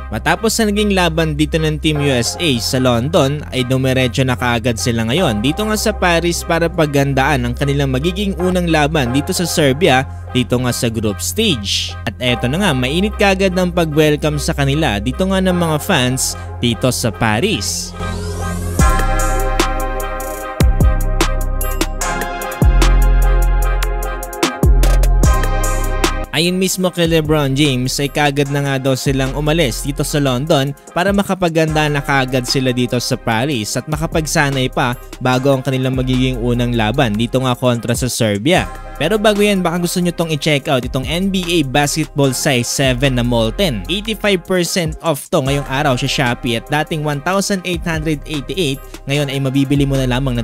Matapos na naging laban dito ng Team USA sa London ay dumiretso na kaagad sila ngayon dito nga sa Paris para paggandaan ang kanilang magiging unang laban dito sa Serbia dito nga sa group stage. At eto na nga, mainit kaagad ng pag-welcome sa kanila dito nga ng mga fans dito sa Paris. Ayon mismo kay LeBron James ay kagad na nga daw silang umalis dito sa London para makapaganda na kagad sila dito sa Paris at makapagsanay pa bago ang kanilang magiging unang laban dito nga kontra sa Serbia. Pero bago yan, baka gusto nyo tong i-check out itong NBA basketball size 7 na Molten. 85% off to ngayong araw sa Shopee at dating 1,888 ngayon ay mabibili mo na lamang na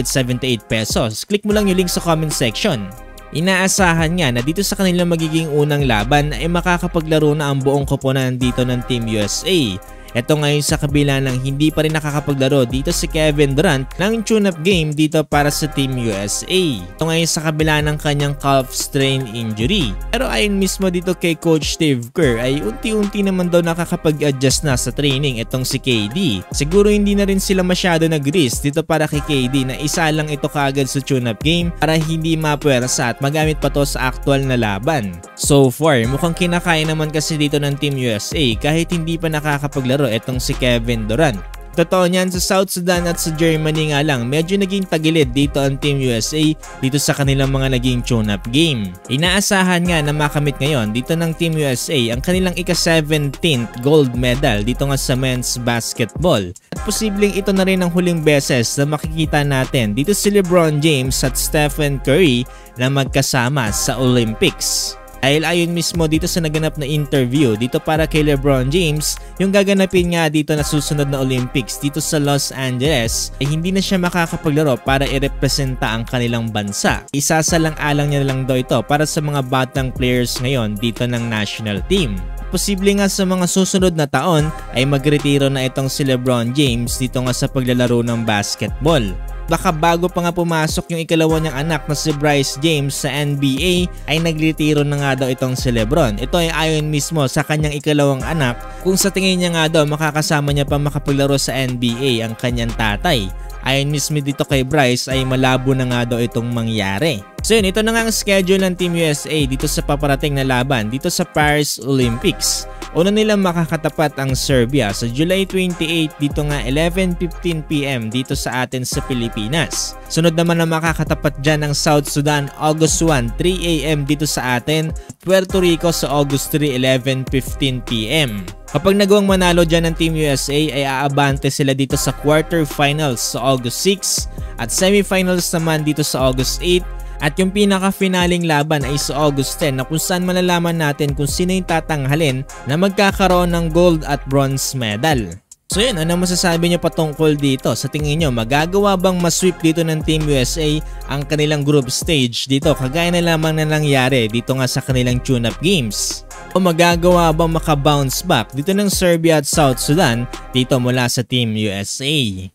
278 pesos. Click mo lang yung link sa comment section. Inaasahan nga na dito sa kanilang magiging unang laban ay makakapaglaro na ang buong koponan dito ng Team USA. Ito ngayon sa kabila ng hindi pa rin nakakapaglaro dito si Kevin Durant ng tune-up game dito para sa Team USA. Ito ngayon sa kabila ng kanyang calf strain injury. Pero ayon mismo dito kay Coach Steve Kerr ay unti-unti naman daw nakakapag-adjust na sa training itong si KD. Siguro hindi na rin sila masyado nag-risk dito para kay KD na isa lang ito kaagad sa tune-up game para hindi mapuwersa at magamit pa to sa actual na laban. So far, mukhang kinakaya naman kasi dito ng Team USA kahit hindi pa nakakapaglaro etong si Kevin Durant. Totoo niyan, sa South Sudan at sa Germany nga lang medyo naging tagilid dito ang Team USA dito sa kanilang mga naging tune-up game. Inaasahan nga na makamit ngayon dito ng Team USA ang kanilang ika-17th gold medal dito nga sa men's basketball. At posibleng ito na rin ang huling beses na makikita natin dito si LeBron James at Stephen Curry na magkasama sa Olympics. Dahil ayon mismo dito sa naganap na interview dito para kay LeBron James, yung gaganapin nga dito na susunod na Olympics dito sa Los Angeles ay hindi na siya makakapaglaro para irepresenta ang kanilang bansa. Isasalang-alang niya lang daw ito para sa mga batang players ngayon dito ng national team. Posible nga sa mga susunod na taon ay magretiro na itong si LeBron James dito nga sa paglalaro ng basketball. Baka bago pa nga pumasok yung ikalawa niyang anak na si Bryce James sa NBA ay nagretiro na nga daw itong si LeBron. Ito ay ayon mismo sa kanyang ikalawang anak kung sa tingin niya nga daw makakasama niya pa makapaglaro sa NBA ang kanyang tatay. Ayon mismo dito kay Bryce ay malabo na nga daw itong mangyari. So yun, ito na nga ang schedule ng Team USA dito sa paparating na laban dito sa Paris Olympics. Una nilang makakatapat ang Serbia sa July 28 dito nga 11:15 PM dito sa atin sa Pilipinas. Sunod naman na makakatapat dyan ang South Sudan August 1, 3 AM dito sa atin. Puerto Rico sa August 3, 11:15 PM. Kapag nagawang manalo dyan ng Team USA ay aabante sila dito sa quarterfinals sa August 6 at semifinals naman dito sa August 8. At yung pinaka-finaling laban ay sa August 10 na kung saan malalaman natin kung sino yung tatanghalin na magkakaroon ng gold at bronze medal. So yun, ano masasabi nyo patungkol dito? Sa tingin nyo, magagawa bang masweep dito ng Team USA ang kanilang group stage dito kagaya na lamang na nangyari dito nga sa kanilang tune-up games? O magagawa bang maka-bounce back dito ng Serbia at South Sudan dito mula sa Team USA?